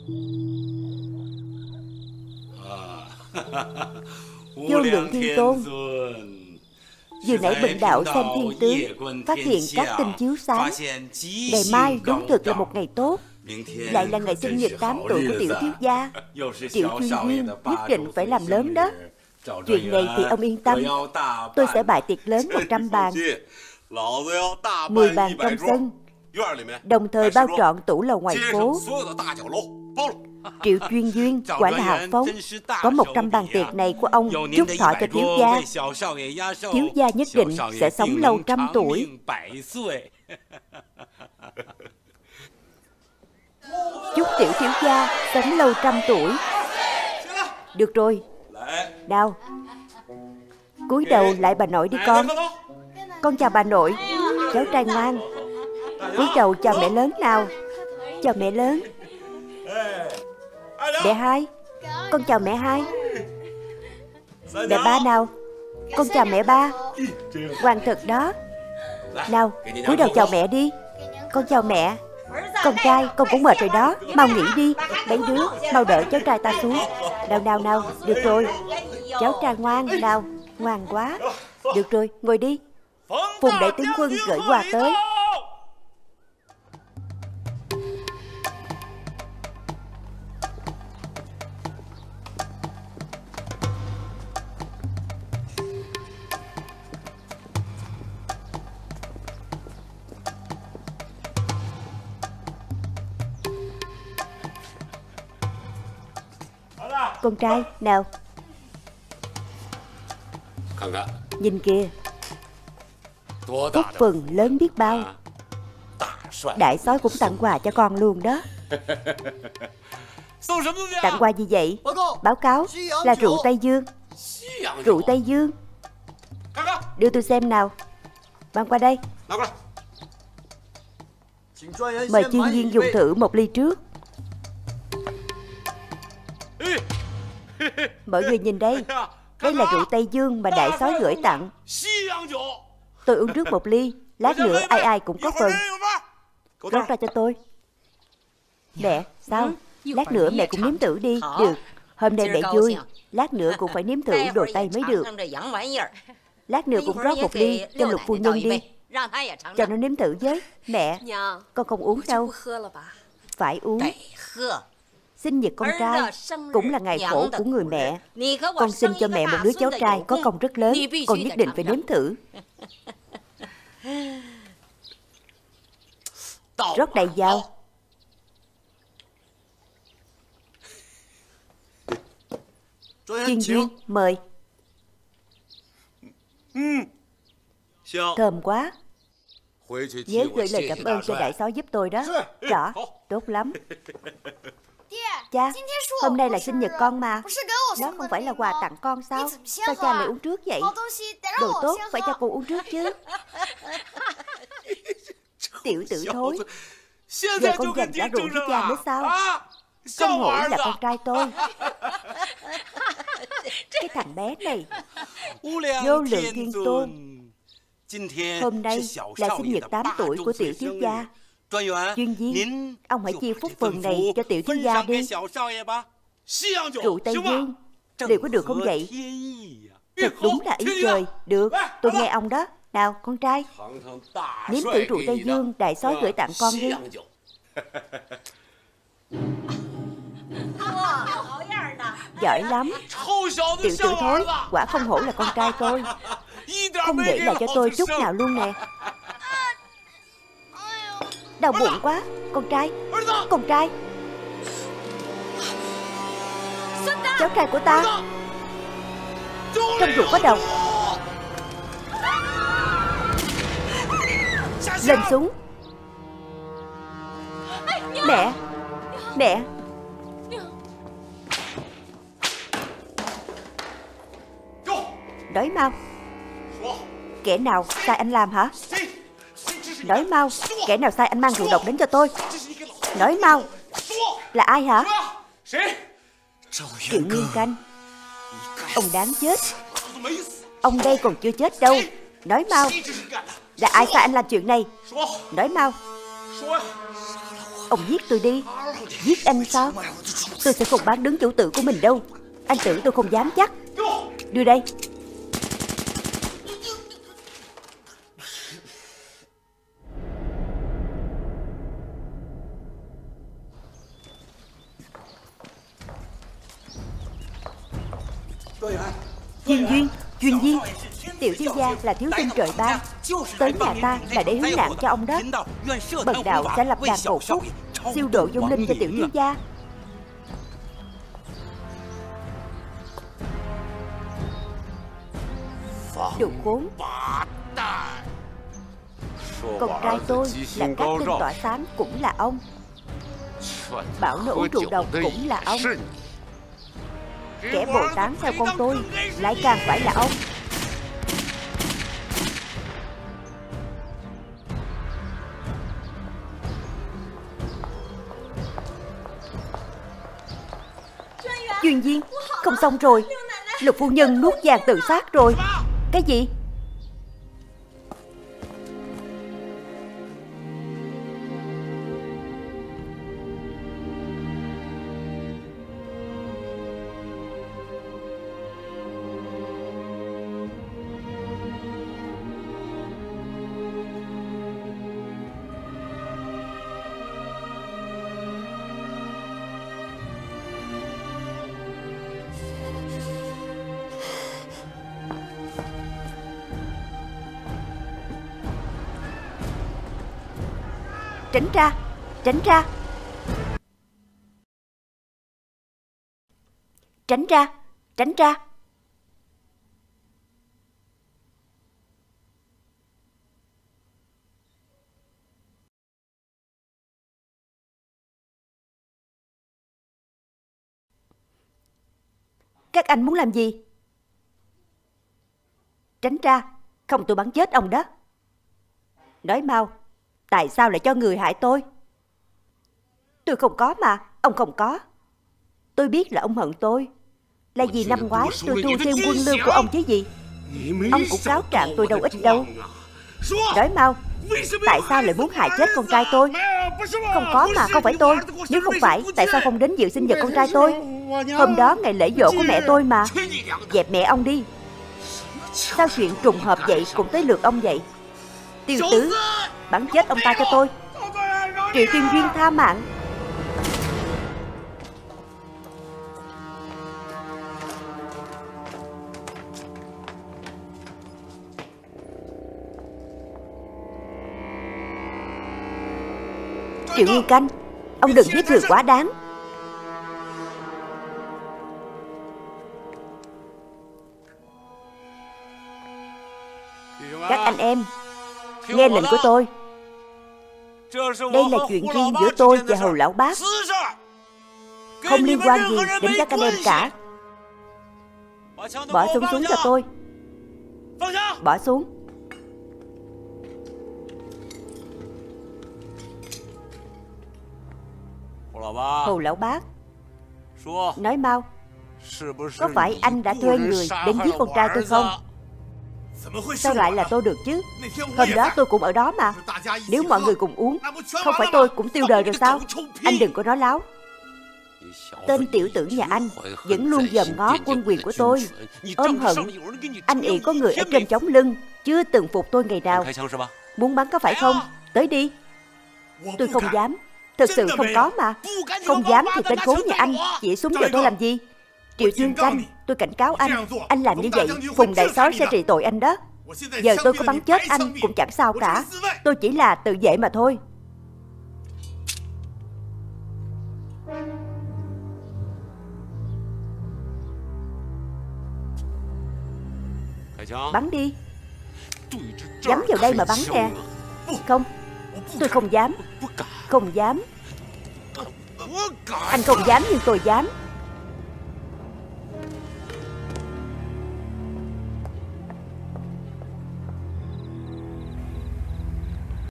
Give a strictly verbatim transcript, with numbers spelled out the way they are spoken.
Vô Lượng Thiên Tôn, vừa nãy bần đạo xem thiên tướng, phát hiện các tinh chiếu sáng. Ngày mai đúng thực là một ngày tốt, lại là ngày sinh nhật tám tuổi của tiểu thiếu gia. Tiểu chuyên viên nhất định phải làm lớn đó. Chuyện này thì ông yên tâm, tôi sẽ bày tiệc lớn một trăm bàn, mười bàn trong sân, đồng thời bao trọn tủ lầu ngoài phố. Triệu chuyên duyên quả là hào phóng. Có một trăm bàn tiệc này của ông chúc thọ cho thiếu gia. Thiếu gia nhất định sẽ sống lâu trăm tuổi. Chúc tiểu thiếu gia sống lâu trăm tuổi. Được rồi. Nào, cúi đầu lại bà nội đi con. Con chào bà nội. Cháu trai ngoan, cúi đầu chào mẹ lớn nào. Chào mẹ lớn. Mẹ hai, con chào mẹ hai. Mẹ ba nào, con chào mẹ ba. Ngoan thật đó. Nào, cúi đầu chào mẹ đi. Con chào mẹ. Con trai, con cũng mệt rồi đó, mau nghỉ đi. Mấy đứa, mau đỡ cháu trai ta xuống. Nào nào nào, được rồi. Cháu trai ngoan, nào, ngoan quá. Được rồi, ngồi đi. Phùng đại tướng quân gửi quà tới. Con trai, nào. Nhìn kìa, phúc phần lớn biết bao. Đại soái cũng tặng quà cho con luôn đó. Tặng quà gì vậy? Báo cáo là rượu Tây Dương. Rượu Tây Dương. Đưa tôi xem nào. Mang qua đây. Mời chuyên viên dùng thử một ly trước. Mọi người nhìn đây, đây là rượu Tây Dương mà đại soái gửi tặng. Tôi uống trước một ly, lát nữa ai ai cũng có phần. Rót ra cho tôi. Mẹ, sao? Lát nữa mẹ cũng nếm thử đi. Được, hôm nay mẹ vui, lát nữa cũng phải nếm thử đồ Tây mới được. Lát nữa cũng rót một ly cho Lục phu nhân đi, cho nó nếm thử với. Mẹ, con không uống đâu. Phải uống. Sinh nhật con trai cũng là ngày khổ của người mẹ. Con sinh cho mẹ một đứa cháu trai có công rất lớn, con nhất định phải nếm thử. Rót đầy vào. Chuyên viên, mời. Thơm quá. Nhớ gửi lời cảm ơn cho đại soái giúp tôi đó. Rõ, tốt lắm. Cha, hôm nay là sinh nhật con mà. Nó không phải là quà tặng con sao? Sao cha lại uống trước vậy? Đồ tốt phải cho cô uống trước chứ. Tiểu tử thối, giờ con giành trả rượu với cha nữa sao? Không hổ là con trai tôi. Cái thằng bé này. Vô Lượng Thiên Tôn. Hôm nay là sinh nhật tám tuổi của tiểu thiếu gia. Chuyên viên, ông hãy chia phúc phần này cho tiểu thiếu gia đi. Rượu Tây Dương, liệu có được không vậy? Thật đúng là ý trời. Được, tôi nghe ông đó. Nào, con trai, nếm thử rượu Tây Dương đại soái gửi tặng con đi. Giỏi lắm. Tiểu tử thối, quả không hổ là con trai tôi. Không để lại cho tôi chút nào luôn nè. Đau bụng quá. Con trai, con trai, cháu trai của ta. Trong rượu có độc. Lên xuống. Mẹ, mẹ. Nói mau. Kẻ nào sai anh làm hả? Nói mau, kẻ nào sai anh mang rượu độc đến cho tôi? Nói mau. Là ai hả? Triệu Nguyên Canh. Ông đáng chết. Ông đây còn chưa chết đâu. Nói mau. Là ai sai anh làm chuyện này? Nói mau. Ông giết tôi đi. Giết anh sao? Tôi sẽ không bán đứng chủ tử của mình đâu. Anh tưởng tôi không dám chắc. Đưa đây. Chuyên duyên, chuyên viên. Tiểu thiếu gia là thiếu tinh trời ban, tới nhà ta là để hướng nạn cho ông đó. Bần đạo sẽ lập đàn cầu phúc, siêu độ vong linh cho tiểu thiếu gia. Đồ khốn. Con trai tôi là các tinh tỏa sáng cũng là ông. Bảo nó uống rượu độc cũng là ông. Kẻ bồ tán theo con tôi lại càng phải là ông. Chuyên viên, không xong rồi. Lục phu nhân nuốt vàng tự sát rồi. Cái gì? Tránh ra, tránh ra. Tránh ra, tránh ra. Các anh muốn làm gì? Tránh ra, không tôi bắn chết ông đó. Nói mau, tại sao lại cho người hại tôi? Tôi không có mà, ông không có. Tôi biết là ông hận tôi. Là vì năm ngoái tôi thu thêm quân lương của ông chứ gì. Ông cũng cáo trạng tôi đâu ít đâu. Nói mau, tại sao lại muốn hại chết con trai tôi? Không có mà, không phải tôi. Nếu không phải, tại sao không đến dự sinh nhật con trai tôi? Hôm đó ngày lễ giỗ của mẹ tôi mà. Dẹp mẹ ông đi. Sao chuyện trùng hợp vậy cũng tới lượt ông vậy? Tiêu tứ, bắn chết ông ta cho tôi. Triệu Tuyên Duyên tha mạng. Triệu Nguyên Canh, ông đừng giết người quá đáng. Các anh em, nghe lệnh của tôi. Đây là chuyện riêng giữa tôi và Hầu Lão Bác, không liên quan gì đến các anh em cả. Bỏ súng xuống cho tôi. Bỏ xuống. Hầu Lão Bác, nói mau, có phải anh đã thuê người đến giết con trai tôi không? Sao lại là tôi được chứ? Hôm đó tôi cũng ở đó mà. Nếu mọi người cùng uống, không phải tôi cũng tiêu đời rồi sao? Anh đừng có nói láo. Tên tiểu tử nhà anh vẫn luôn dòm ngó quân quyền của tôi, ôm hận. Anh ỷ có người ở trên chống lưng, chưa từng phục tôi ngày nào. Muốn bắn có phải không? Tới đi. Tôi không dám. Thực sự không có mà. Không dám thì tên khốn nhà anh chỉ súng vào tôi làm gì? Triệu Tuyên Canh, tôi cảnh cáo anh. Anh làm như vậy, Phùng Đại Sói sẽ trị tội anh đó. Giờ tôi có bắn chết anh cũng chẳng sao cả. Tôi chỉ là tự vệ mà thôi. Bắn đi. Nhắm vào đây mà bắn nè. Không, tôi không dám. Không dám. Anh không dám nhưng tôi dám.